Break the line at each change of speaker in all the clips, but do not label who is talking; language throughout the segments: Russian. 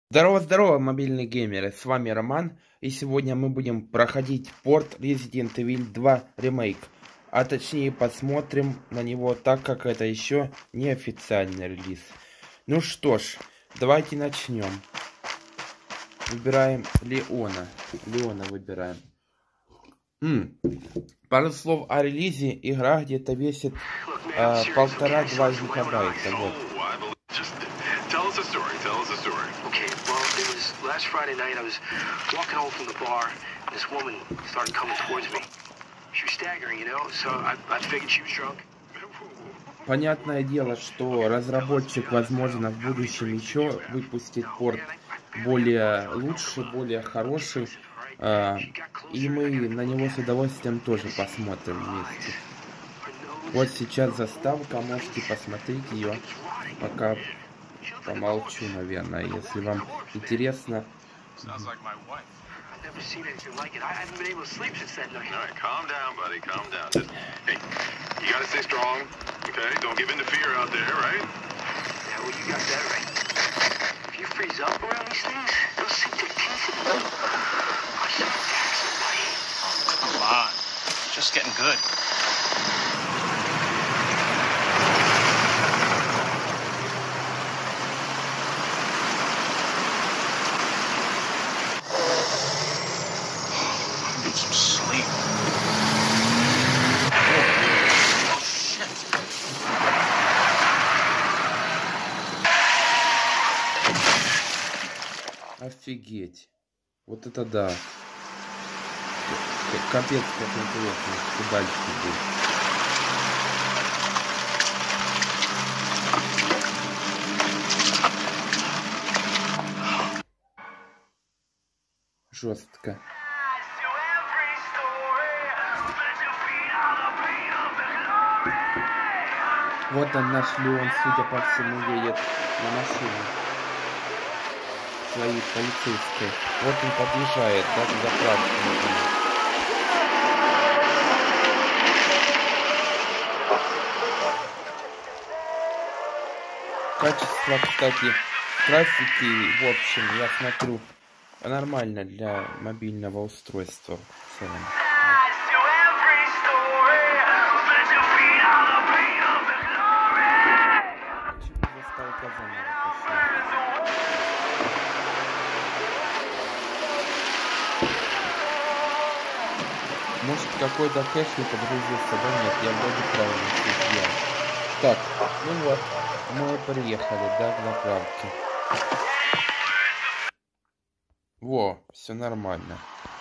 Здорово-здорово, мобильные геймеры, с вами Роман, и сегодня мы будем проходить порт Resident Evil 2 ремейк, а точнее посмотрим на него, так как это еще не официальный релиз. Ну что ж, давайте начнем. Выбираем Леона выбираем. Пару слов о релизе. Игра где-то весит 1,5-2 гигабайта, вот.
Last Friday night, I was walking home from the bar, and this woman started coming towards me. She was staggering, you know, so I figured she was drunk.
Понятное дело, что разработчик, возможно, в будущем еще выпустит порт более лучший, более хороший, и мы на него с удовольствием тоже посмотрим вместе. Вот сейчас заставка, можете посмотреть ее, пока помолчу, наверное, если вам интересно. Офигеть. Вот это да. Капец, как интересно, что дальше будет. Жестко. Вот он, наш Леон, судя по всему, едет на машине своей полицейской. Вот он подъезжает, да, к заправке. Качество, кстати, графики, в общем, я смотрю, нормально для мобильного устройства в целом. Может, какой-то кэш не подгрузился, да нет, я вроде правильно все сделал. Так, ну вот, мы приехали, да, к заправке. Во, все нормально.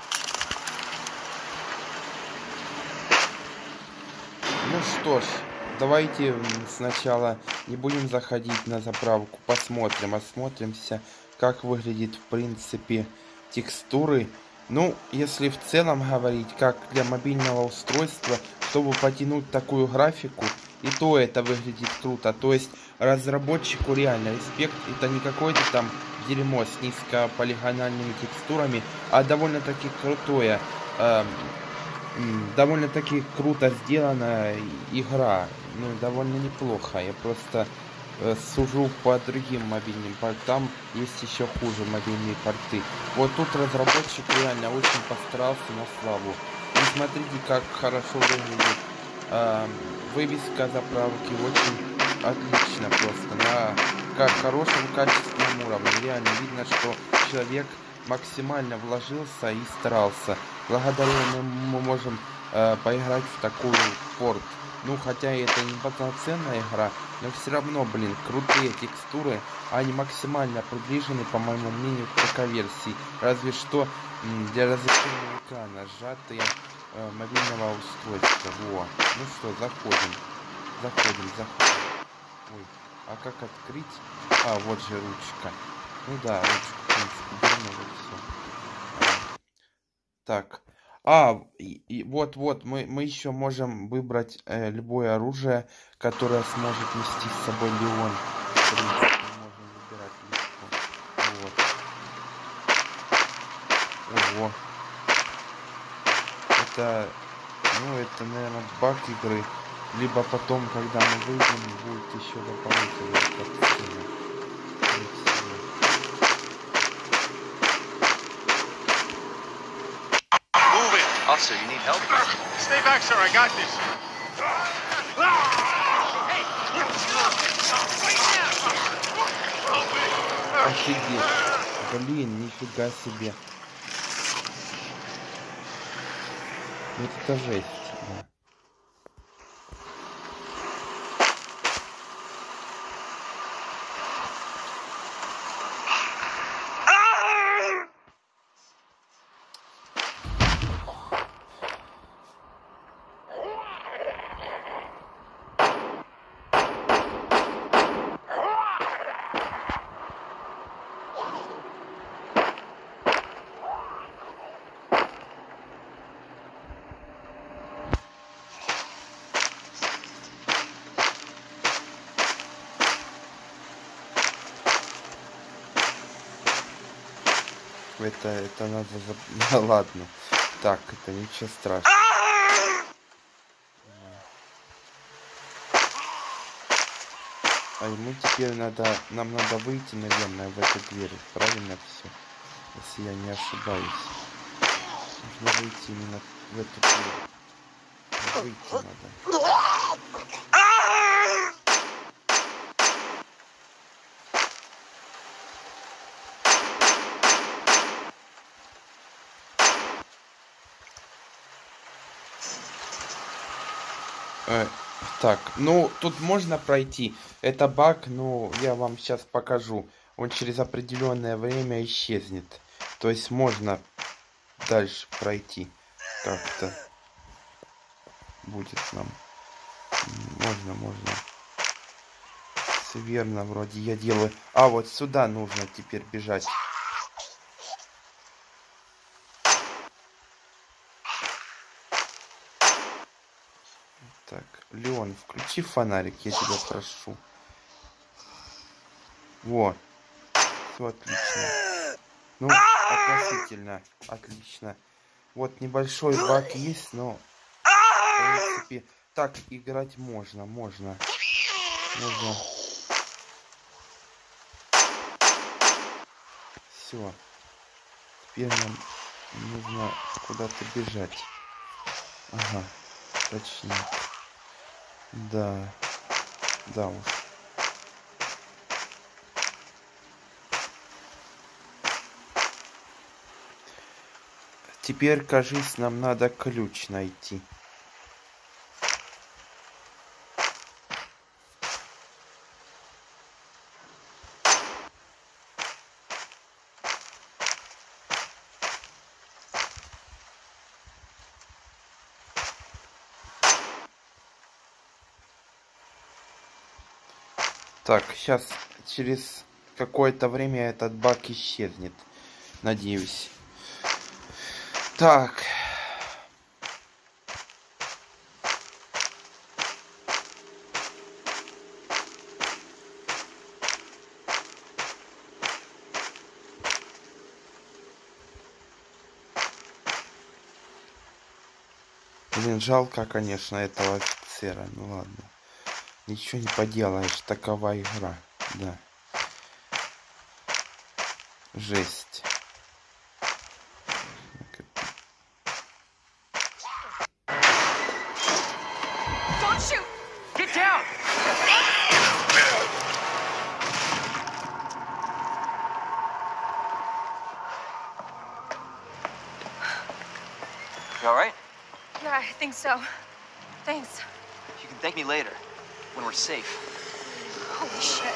Ну что ж, давайте сначала не будем заходить на заправку, осмотримся, как выглядит в принципе текстуры. Ну, если в целом говорить, как для мобильного устройства, чтобы потянуть такую графику, и то это выглядит круто. То есть разработчику реально респект. Это не какое-то там дерьмо с низкополигональными текстурами, а довольно-таки крутое, довольно-таки круто сделанная игра. Ну, довольно неплохо. Я просто сужу по другим мобильным портам, есть еще хуже мобильные порты. Вот тут разработчик реально очень постарался на славу. И смотрите, как хорошо выглядит вывеска заправки, очень отлично просто, на хорошем качественном уровне. Реально видно, что человек максимально вложился и старался. Благодаря ему мы можем поиграть в такую порт. Ну, хотя это не полноценная игра, но все равно, блин, крутые текстуры, они максимально приближены, по моему мнению, к ПК-версии. Разве что для разрешения экрана сжатые мобильного устройства. Во. Ну что, заходим. Ой, а как открыть? А, вот же ручка. Ну да, ручку, в принципе, все. Так. И вот мы еще можем выбрать любое оружие, которое сможет нести с собой Леон. В принципе, можно выбирать легко. Вот. Ого. Это, наверное, баг игры. Либо потом, когда мы выйдем, будет еще дополнительная картина.
Officer, you need help?
Stay back, sir. I got this.
Офигеть. Блин, нифига себе. Вот это жесть. Да. Это надо... Да ладно. Так, это ничего страшного. А ему теперь нам надо выйти, наверное, в эту дверь. Правильно все? Если я не ошибаюсь. Нужно выйти именно в эту дверь. Выйти надо. Так, ну, тут можно пройти. Это баг, но я вам сейчас покажу. Он через определенное время исчезнет. То есть можно дальше пройти. Как-то будет нам. Можно. Все верно, вроде я делаю. А, вот сюда нужно теперь бежать. Так, Леон, включи фонарик, я тебя прошу. Вот. Все отлично. Ну, относительно отлично. Вот небольшой баг есть, но в принципе так играть можно. Все. Теперь нам нужно куда-то бежать. Ага, точно. Да уж. Теперь, кажется, нам надо ключ найти. Так, сейчас через какое-то время этот баг исчезнет. Надеюсь. Так. Блин, жалко, конечно, этого офицера. Ну ладно. Ничего не поделаешь, такова игра. Да. Жесть.
You all right?
Yeah, I think so. Thanks.
You can thank me later, when we're safe.
Holy shit.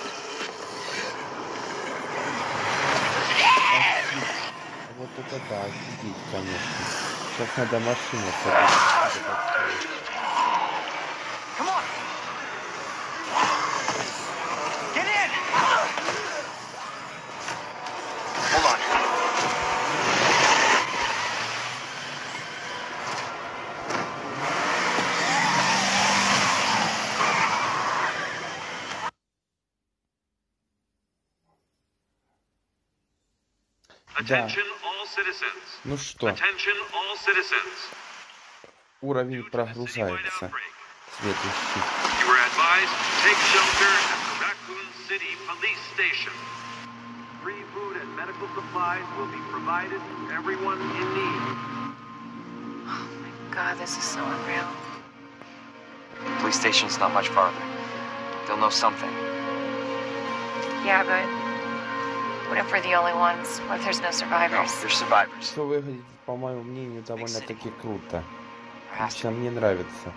Вот это да, офигеть, конечно. Сейчас надо машину собрать.
Come on. Get in. Hold on.
Да. Ну что, уровень прогрузается. Следующий.
God, this is so unreal.
Police station's not much farther. They'll know something.
Yeah, but what if we're the only ones? What if there's no
No,
survivors?
they're survivors.
Все выглядит, по моему мнению, довольно-таки круто.
There has to
Лично мне нравится.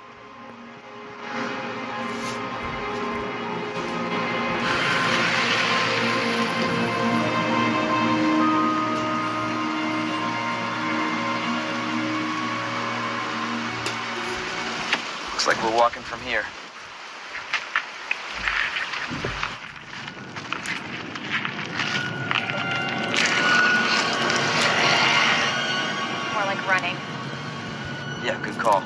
Looks like we're walking from here.
More like running.
Yeah, good call.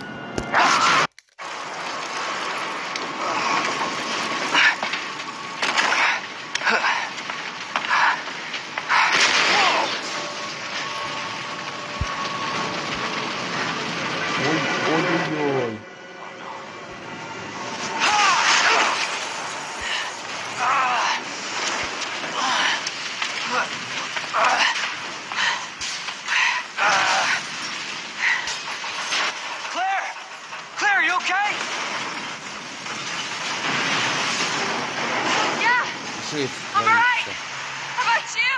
Ой-ой-ой.
Claire! Claire, are you okay?
Yeah,
Жесть
I'm alright.
творится.
How about you?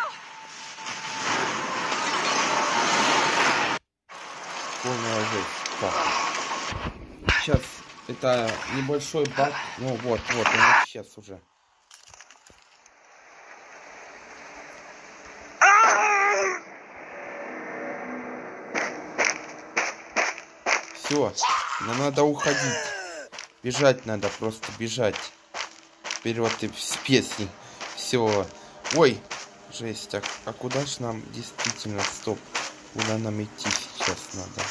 Полная жесть. Так. Сейчас это небольшой баг. Ну вот, он сейчас уже. Все, нам надо уходить. Бежать надо, просто бежать. Вперед и с песней. Все. Ой, жесть. А куда ж нам действительно? Стоп. Куда нам идти сейчас надо?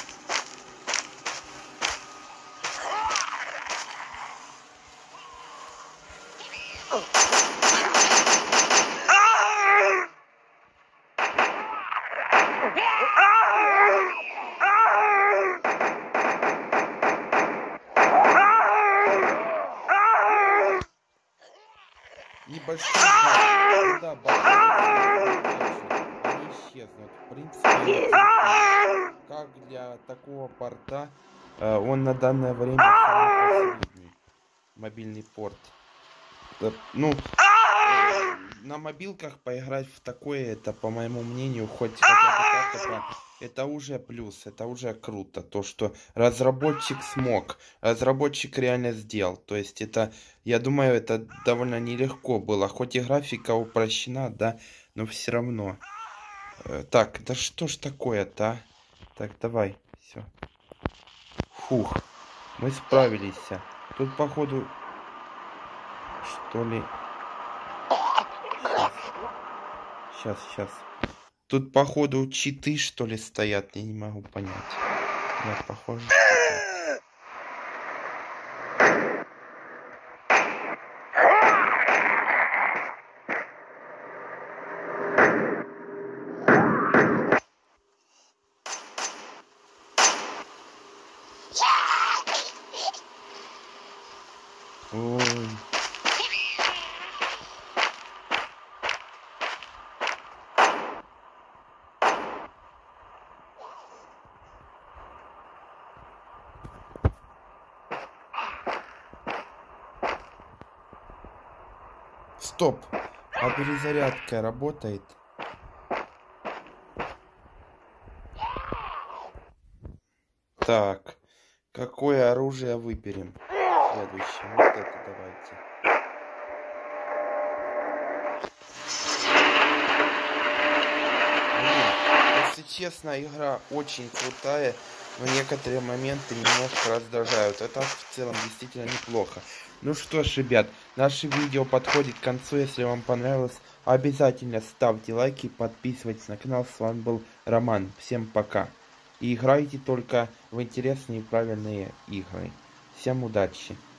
Небольшой баг. Да, баг. Они исчезнут. В принципе, как для такого порта, он на данное время самый последний мобильный порт. Ну, на мобилках поиграть в такое, это, по моему мнению, хоть хотя бы так, это уже плюс, это уже круто. То, что разработчик смог, разработчик реально сделал. То есть это, я думаю, это довольно нелегко было. Хоть и графика упрощена, да, но все равно. Так, да что ж такое-то, а? Так, давай, все. Фух, мы справились. Тут, походу, что ли... Сейчас. Тут, походу, читы, что ли, стоят. Я не могу понять. Да, похоже. Ой. Стоп, а перезарядка работает? Так, какое оружие выберем? Следующее, вот это давайте. Если честно, игра очень крутая, но некоторые моменты немножко раздражают. Это в целом действительно неплохо. Ну что ж, ребят, наше видео подходит к концу. Если вам понравилось, обязательно ставьте лайки, подписывайтесь на канал. С вами был Роман. Всем пока. И играйте только в интересные и правильные игры. Всем удачи.